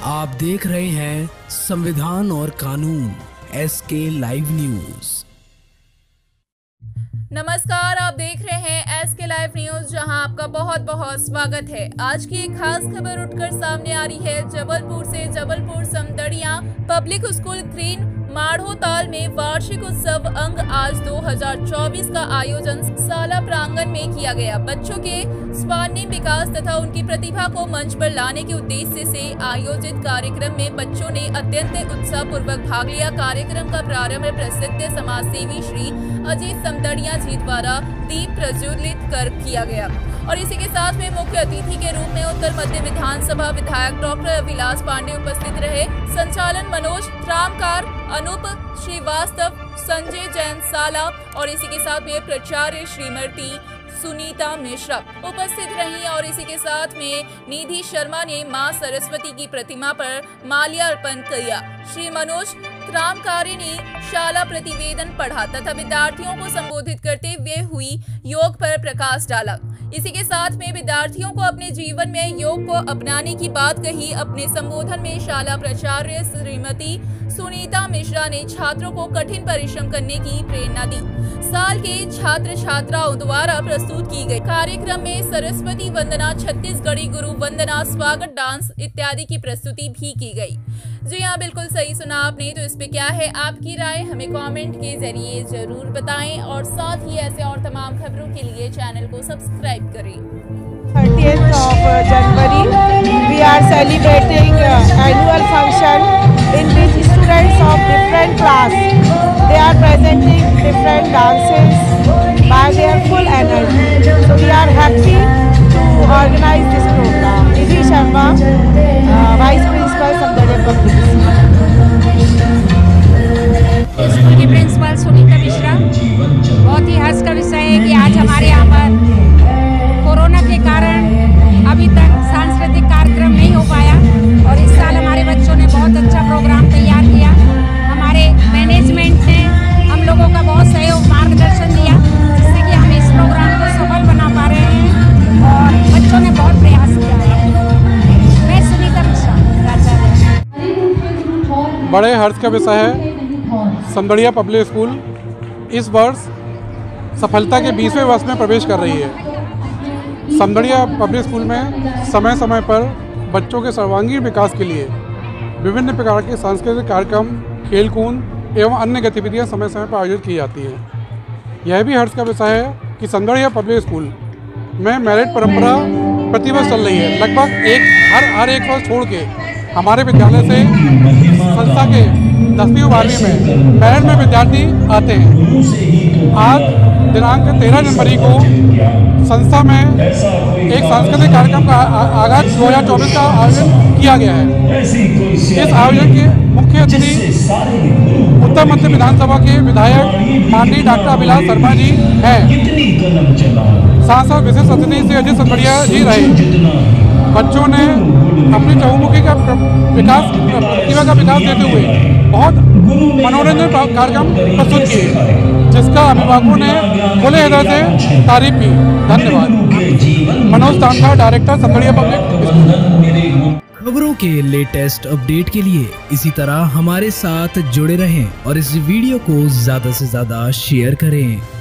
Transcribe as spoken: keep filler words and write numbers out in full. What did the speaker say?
आप देख रहे हैं संविधान और कानून एस के लाइव न्यूज। नमस्कार, आप देख रहे हैं एस के लाइव न्यूज, जहां आपका बहुत बहुत स्वागत है। आज की एक खास खबर उठकर सामने आ रही है जबलपुर से। Jabalpur Samdariya public school green Madhotal में वार्षिक उत्सव अंग आज दो हज़ार चौबीस का आयोजन शाला प्रांगण में किया गया। बच्चों के स्वर्णिम विकास तथा उनकी प्रतिभा को मंच पर लाने के उद्देश्य से आयोजित कार्यक्रम में बच्चों ने अत्यंत उत्साह पूर्वक भाग लिया। कार्यक्रम का प्रारंभ प्रसिद्ध समाज सेवी श्री अजीत समदड़िया जी द्वारा दीप प्रज्वलित कर किया गया और इसी के साथ में मुख्य अतिथि के रूप में उत्तर मध्य विधानसभा विधायक डॉक्टर विलास पांडे उपस्थित रहे। संचालन मनोज त्रामकार, अनूप श्रीवास्तव, संजय जैन साला और इसी के साथ में प्राचार्य श्रीमती सुनीता मिश्रा उपस्थित रही और इसी के साथ में निधि शर्मा ने मां सरस्वती की प्रतिमा पर माल्यार्पण किया। श्री मनोज त्रामकारी ने शाला प्रतिवेदन पढ़ा तथा विद्यार्थियों को संबोधित करते हुए हुई योग पर प्रकाश डाला। इसी के साथ में विद्यार्थियों को अपने जीवन में योग को अपनाने की बात कही। अपने संबोधन में शाला प्राचार्य श्रीमती सुनीता मिश्रा ने छात्रों को कठिन परिश्रम करने की प्रेरणा दी। साल के छात्र छात्राओं द्वारा प्रस्तुत की गई कार्यक्रम में सरस्वती वंदना, छत्तीसगढ़ी गुरु वंदना, स्वागत डांस इत्यादि की प्रस्तुति भी की गई। जी हाँ, बिल्कुल सही सुना आपने। तो इस पे क्या है आपकी राय, हमें कमेंट के जरिए जरूर बताएं और साथ ही ऐसे और तमाम खबरों के लिए चैनल को सब्सक्राइब करें। thirtieth of January, we are celebrating uh, annual function in which students of different class, they are presenting different dances by their full energy. So we are happy to organize this program. Nidhi Sharma, uh, Vice Principal, Samdariya Public school की principal Sunita Mishra. बहुत ही हर्ष का विषय है कि आज हमारे यहाँ पर कोरोना के कारण अभी तक सांस्कृतिक कार्यक्रम नहीं हो पाया और इस साल हमारे बच्चों ने बहुत अच्छा प्रोग्राम तैयार किया। हमारे मैनेजमेंट ने हम लोगों का बहुत सहयोग मार्गदर्शन दिया जिससे कि हम इस प्रोग्राम को सफल बना पा रहे हैं और बच्चों ने बहुत प्रयास किया है। मैं सुनीता मिश्रा, प्राचार्य। बड़े हर्ष का विषय है समदड़िया पब्लिक स्कूल इस वर्ष सफलता के बीसवें वर्ष में प्रवेश कर रही है। समदड़िया पब्लिक स्कूल में समय समय पर बच्चों के सर्वांगीण विकास के लिए विभिन्न प्रकार के सांस्कृतिक कार्यक्रम, खेलकूद एवं अन्य गतिविधियां समय समय पर आयोजित की जाती हैं। यह भी हर्ष का विषय है कि समदड़िया पब्लिक स्कूल में मेरिट परंपरा प्रतिवर्ष चल रही है। लगभग एक हर हर एक वर्ष छोड़ के हमारे विद्यालय से संस्था के दसवीं और बारहवीं में मेरिट में विद्यार्थी आते हैं। आज दिनांक तेरह जनवरी को संस्था में एक सांस्कृतिक कार्यक्रम का आगाज दो हज़ार चौबीस का आयोजन किया गया है। इस आयोजन के मुख्य अतिथि उत्तर मध्य विधानसभा के विधायक माननीय डॉक्टर विलास शर्मा जी हैं। साथ साथ विशेष अतिथि से अजीत समदड़िया जी रहे। बच्चों ने अपनी चहुमुखी का विकास प्रतिभा का विकास देते हुए बहुत मनोरंजन कार्यक्रम प्रस्तुत किए जिसका अभिभावकों ने खुले हृदय से तारीफ की। धन्यवाद। Manoj Tankha, director Samdariya public. खबरों के लेटेस्ट अपडेट के लिए इसी तरह हमारे साथ जुड़े रहें और इस वीडियो को ज्यादा से ज्यादा शेयर करें।